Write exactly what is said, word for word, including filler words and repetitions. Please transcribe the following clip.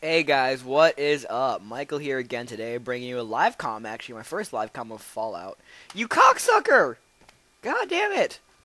Hey guys, what is up? Michael here again today, bringing you a live comm. Actually, my first live comm of Fallout. You cocksucker! God damn it!